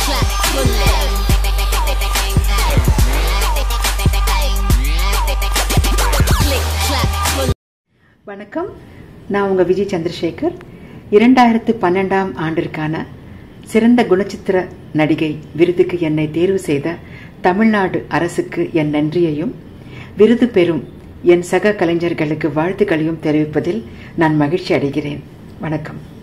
வணக்கம், நான் உங்க விஜி சந்திரசேகர். 2012ஆம் ஆண்டிற்கான சிறந்த குணச்சித்திர நடிகை விருதுக்கு என்னை தேர்வு செய்த தமிழ்நாடு அரசுக்கு என் நன்றியையும், விருது பெறும் என் சக கலைஞர்களுக்கு வாழ்த்துக்களையும் தெரிவிப்பதில் நான் மகிழ்ச்சி அடைகிறேன். வணக்கம்.